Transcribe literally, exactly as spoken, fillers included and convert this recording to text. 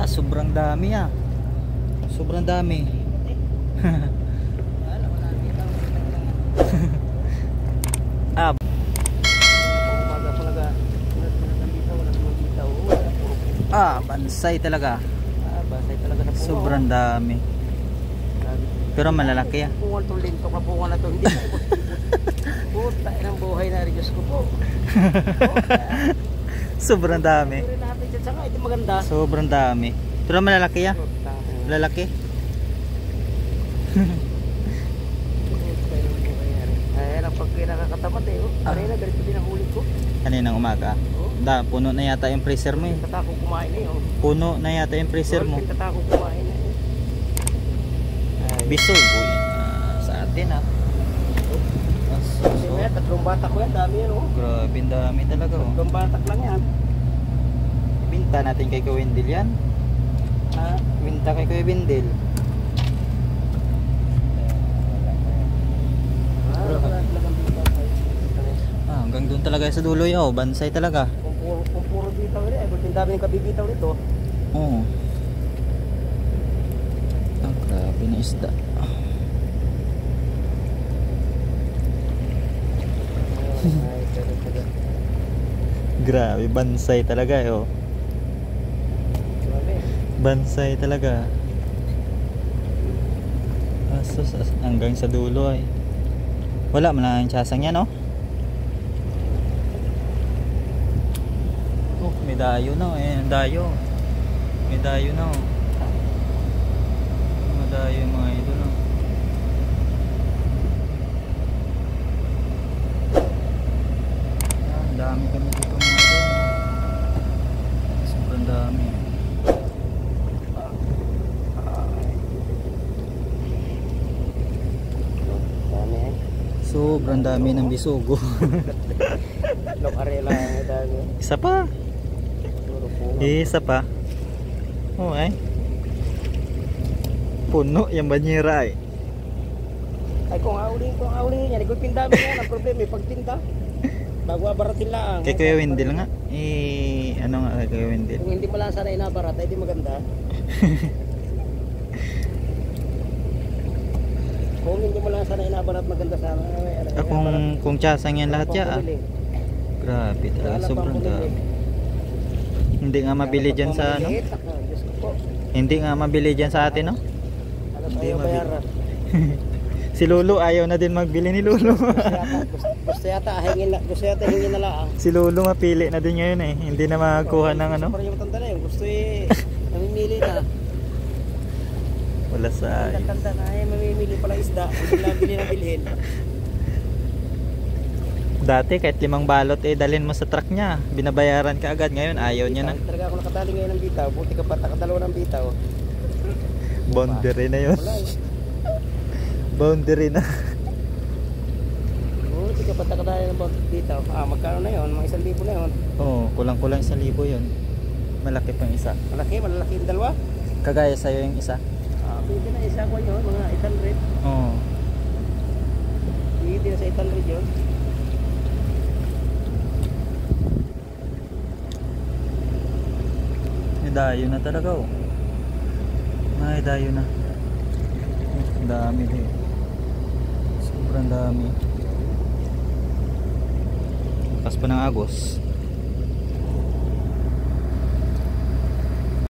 Ah, sobrang dami ah. Sobrang dami. Ah, ah, bansay talaga. Ah, bansay talaga sa bunga. Sobrang dami. Pero malalaki ah. Bunga itong lintok na bunga na ito. Hindi po. Puta, inang buhay na rin. Diyos ko po. Sobrang dami. Ito maganda. Sobrang dami. Pero malalaki ah. Malalaki. Ay, pag nakakatamat eh. Kanina, ganito din ang huli ko. Kaninang umaga. Da, puno na yata yung freezer mo eh. Tatakong kumain eh. Puno na yata yung freezer mo. Tatakong kumain eh. Bisog boy. Uh, sa atin ah. So, so, tatlong batak ko yan, dami yan oh. Grabe, dami talaga oh. Tatlong batak lang yan. Ibinta natin kay Kuya Wendel yan. Ha? Ibinta kay Kuya Wendel. Ah, hanggang doon talaga sa dulo yun oh. Bansay talaga. Kung puro, kung puro bitaw rin, ang dami yung kabibitaw nito. Oo. Ang grabe na isda. Grabe, bansay talaga eh oh. Bansay talaga. Asos, as, hanggang sa dulo ay. Wala man lang ang tsasang yan oh. Oh, may dayo na eh, dayo. May dayo na oh. May dayo yung mga idol oh. Ah, dami kami dito mga idol. Sobrang dami. Sobrang dami ng bisugo. Lokarela ang dami. Isa pa. Isa pa. Oh ay. Puno yung banyera ay. Ay kung auling, kung auling yan, igulpindami yan. Ang problema ay pagpinta. Bago abaratin lang. Kay Kuya Wendel nga. Eh, ano nga kay Kuya Wendel? Kung hindi mo lang sana inabarat, ay di maganda. Kung hindi mo lang sana inabarat, maganda sana. Ah, kung, kung tsasang yan lahat ya ah. Grabe talaga, sobrang dami. Hindi nga mabili dyan sa ano? Hindi nga mabili dyan sa atin no? Hindi mabili. Si Lolo ayaw na din magbili ni Lolo. Gusto yata hingin na, gusto yata hingin na lang. Si Lolo mapili na din ngayon eh. Hindi na makakuha ng ano. Para yung matanda na yun, gusto eh namimili na. Wala sa ay. Tanda na eh, mamimili pala isda. Hindi lang bili na bilhin. Dati kahit limang balot eh dalhin mo sa truck niya. Binabayaran ka agad. Ngayon ayaw niya na. Talaga ako nakadali ngayon ng bitaw. Buti ka pa nakadalawa ng bitaw. Boundary na yun. Boundary na. Buti ka pa nakadali ng bitaw. Ah, magkano na yun? Mga isang libo na yun. Oo, kulang-kulang isang libo yun. Malaki pang isa. Malaki? Malalaki yung dalawa? Kagaya sa'yo yung isa. Ah, pwede na isa ko yun. Mga eight hundred. Oo. Pwede na sa eight hundred yun. Dayo na talaga oh. Ay, dayo na. Dami din. Sobrang dami. Pas pa ng Agos.